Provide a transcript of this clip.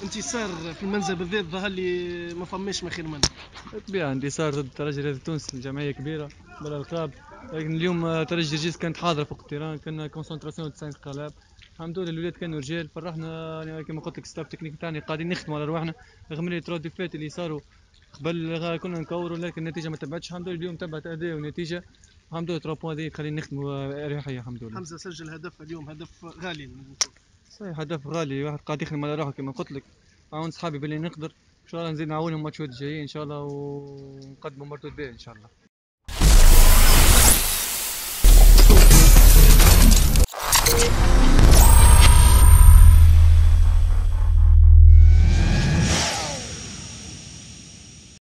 انتصار في المنزل بالذات ظهر لي ما فماش ما خير منه. طبيعي انتصار ضد الترجي الرياضي التونسي، جمعيه كبيره بالالقاب، لكن اليوم ترجي جرجيس كانت حاضره فوق التيران، كان كونسنتراسيون 90 قلاب. الحمد لله الولاد كانوا رجال، فرحنا يعني كما قلت لك ستاف تكنيك تاعنا قاعدين نخدموا على رواحنا رغم اللي ترى ديفات اللي صاروا قبل كنا نكوروا، لكن النتيجه ما تبعتش. الحمد لله اليوم تبعت اداء ونتيجه، الحمد لله 3 بوان دي تخلينا نخدموا اريحيه. الحمد لله. حمزه سجل هدف اليوم، هدف غالي. صحيح هدف غالي، واحد قاعد يخدم على روحه كما قلت لك. عاون صحابي باللي نقدر ان شاء الله نزيد نعاونهم الماتشات الجايين ان شاء الله ونقدموا مردود باهي ان شاء الله.